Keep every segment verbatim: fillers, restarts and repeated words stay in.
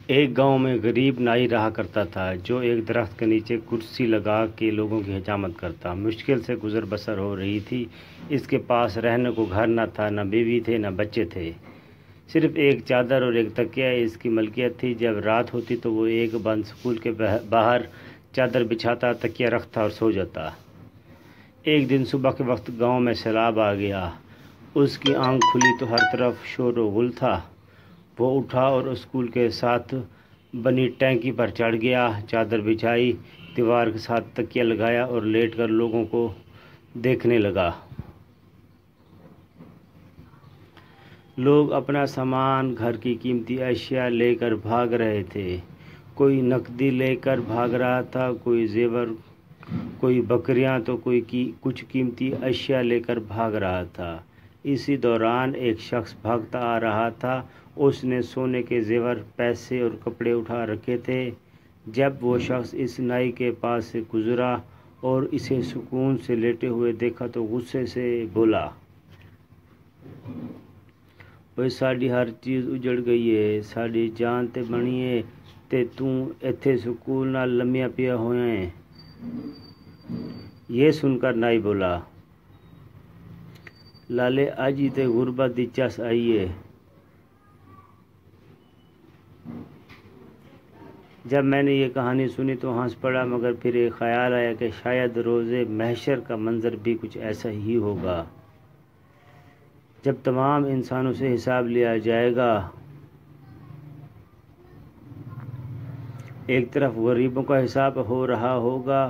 ایک گاؤں میں غریب نائی رہا کرتا تھا جو ایک درخت کے نیچے کرسی لگا کے لوگوں کی حجامت کرتا۔ مشکل سے گزر بسر ہو رہی تھی۔ اس کے پاس رہنے کو گھر نہ تھا، نہ بیوی تھے، نہ بچے تھے، صرف ایک چادر اور ایک تکیہ اس کی ملکیت تھی۔ جب رات ہوتی تو وہ ایک بند سکول کے باہر چادر بچھاتا، تکیہ رکھتا اور سو جاتا۔ ایک دن صبح کے وقت گاؤں میں سیلاب آ گیا۔ اس کی آنکھ کھلی تو ہر طرف شور و غل تھا۔ وہ اٹھا اور اسکول کے ساتھ بنی ٹینکی پر چڑھ گیا، چادر بچھائی، دیوار کے ساتھ تکیہ لگایا اور لیٹ کر لوگوں کو دیکھنے لگا۔ لوگ اپنا سامان، گھر کی قیمتی اشیاء لے کر بھاگ رہے تھے۔ کوئی نقدی لے کر بھاگ رہا تھا، کوئی زیور، کوئی بکریاں تو کوئی کی کچھ قیمتی اشیاء لے کر بھاگ رہا تھا۔ اسی دوران ایک شخص بھاگتا آ رہا تھا۔ اس نے سونے کے زیور، پیسے اور کپڑے اٹھا رکھے تھے۔ جب وہ شخص اس نائی کے پاس سے گزرا اور اسے سکون سے لیٹے ہوئے دیکھا تو غصے سے بولا، اوئے ساڈی ہر چیز اجڑ گئی ہے، ساڈی جان تے بنی ہے تے توں ایتھے سکون نال لمیا پیا ہویا ہے۔ یہ سن کر نائی بولا، لالے اج ہی تے غربت دی چس آئی ہے۔ جب میں نے یہ کہانی سنی تو ہنس پڑا، مگر پھر ایک خیال آیا کہ شاید روز محشر کا منظر بھی کچھ ایسا ہی ہوگا، جب تمام انسانوں سے حساب لیا جائے گا۔ ایک طرف غریبوں کا حساب ہو رہا ہوگا،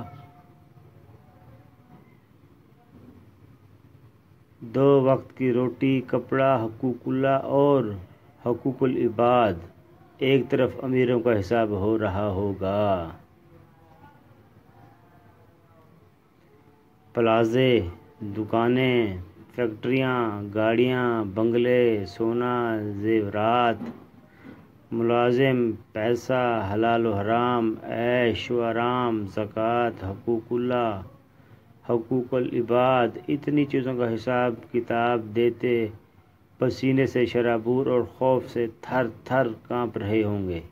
دو وقت کی روٹی، کپڑا، حقوق اللہ اور حقوق العباد، ایک طرف امیروں کا حساب ہو رہا ہوگا۔ پلازے، دکانیں، فیکٹریاں، گاڑیاں، بنگلے، سونا، زیورات، ملازم، پیسہ، حلال و حرام، عیش و آرام، زکوٰۃ، حقوق اللہ، حقوق العباد، اتنی چیزوں کا حساب کتاب دیتے پسینے سے شرابور اور خوف سے تھر تھر کانپ رہے ہوں گے۔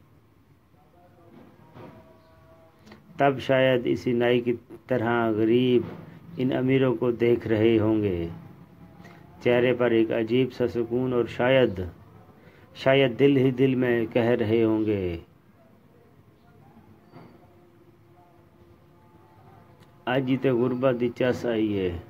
تب شاید اسی نائی کی طرح غریب ان امیروں کو دیکھ رہے ہوں گے، چہرے پر ایک عجیب سا سکون، اور شاید شاید دل ہی دل میں کہہ رہے ہوں گے، اج ہی تے غربت دی چس آئی ہے۔